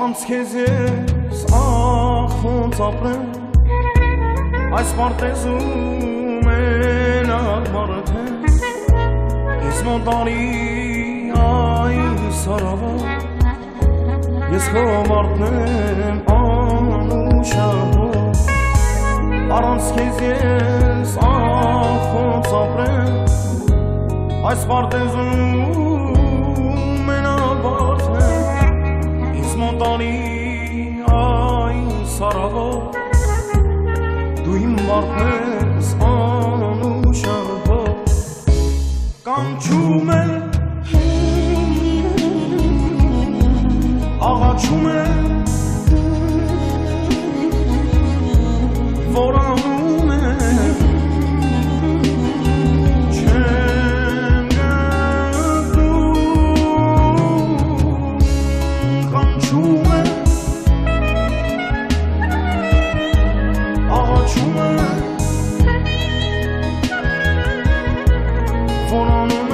Առանց քեզ ես ախոց ապրեմ Այս պարտեզում մենակ մարդեմ Ես մոտանի այս հարավով Ես քո մարդն եմ անուշահով Առանց քեզ ես ախոց ապրեմ Այս պարտեզում մենակ մարդեմ Ես մոտանի այս հարավով Դու իմ մարդն ես անուշահով Կանչում է Աղաչում է Որանում է Չեմ գտնում Կանչում է Աղաչում է Որանում է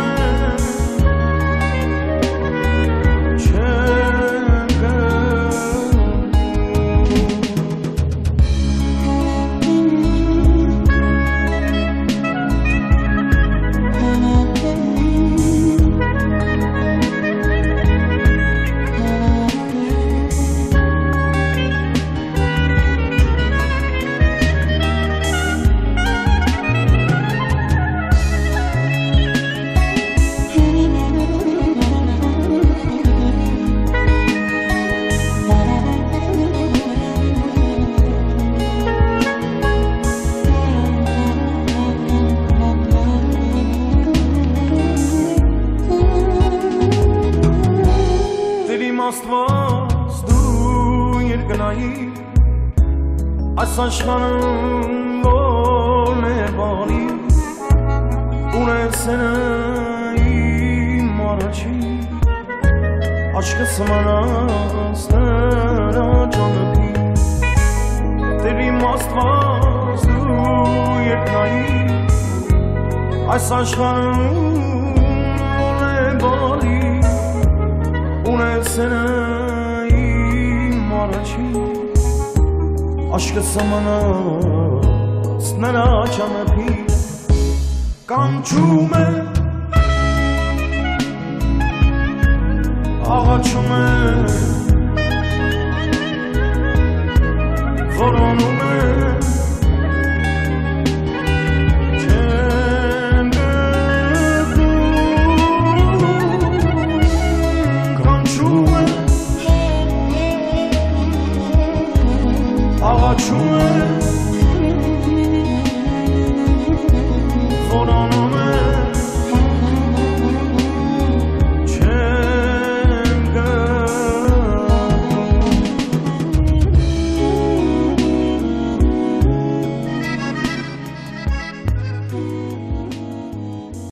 Աստված դու երկնային Այս աշխարհում որն է բարի Ունեցել իմ առաջի Աչքս մանած նրա ճանապի Տեր իմ Աստված դու երկնային Այս աշխարհում որն է բարի Ունեցել իմ առաջի Աշկս մանած նրա ճանապի Կանչում է Աղաչում է Որոնում է